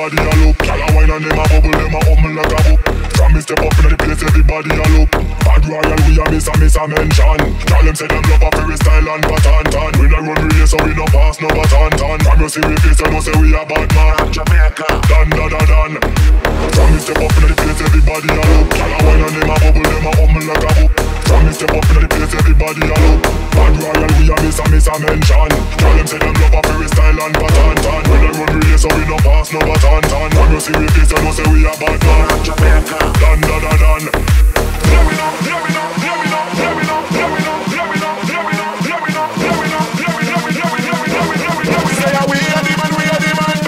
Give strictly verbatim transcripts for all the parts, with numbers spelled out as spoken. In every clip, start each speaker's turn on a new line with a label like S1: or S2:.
S1: everybody a look. Gyal a wine and them a bubble, them a humble like a book. From me step up in the place, everybody a look. Bad royal, we a miss a miss a mention. Gyal them say them love a free style and baton tan. We not run race, so we no pass no baton tan. From you see we face, you know say we a bad man. From Jamaica, dan da da dan. From me step up in the place, everybody a look. Gyal a wine and them a bubble, them a humble like a book. From me step up in the place, everybody a look. Bad royal, we a miss a miss a mention. Gyal them say them love a free style and baton tan. We not run race, so we no pass no baton tan. From you see we face, you know say we a bad man. From Jamaica, dan da da dan. Here we know, here we know, here we know, here we know, here we know, here we know, here we know, here we know, here we know, here we know, here we know, here we know, here we know, here we say we are the man, we are the man.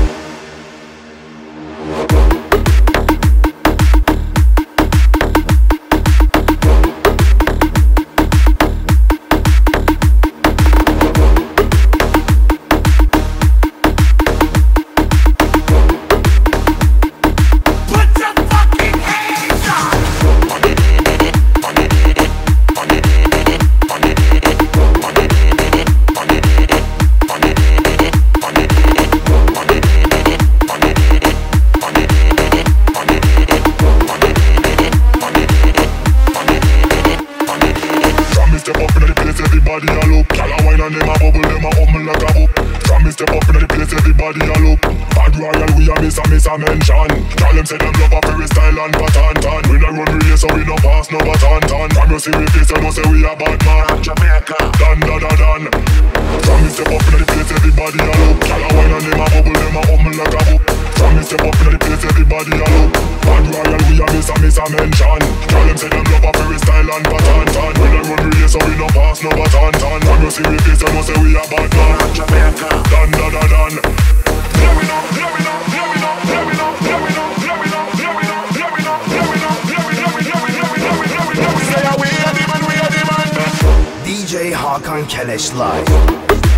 S1: Everybody a look. Gyal a wine and them a bubble, them a humble like a book. From me step up in the place, everybody a look. Bad royal, we a miss a miss a mention. Gyal them say them love a free style and baton tan. We not run race, so we no pass no baton tan. From you see we face, you know say we a bad man. From Jamaica, dan da da dan. From me step up in the place, everybody a look. Gyal a wine and them a bubble, them a humble like a book. From me step up in the place, everybody a look. Bad royal, we a miss a miss a mention. Gyal them say them love a free style and baton tan. We not run race, so we no pass no baton tan. From you see we face, you know say we a bad man. From Jamaica, dan da da dan. Here we know, here we know, here we know, here we know, here we know, here we know, here we know, here we know, here we know, here we know, here we know, here we know, here we know, here we say we are the man, we are the man.
S2: D J Hakan Keleş live.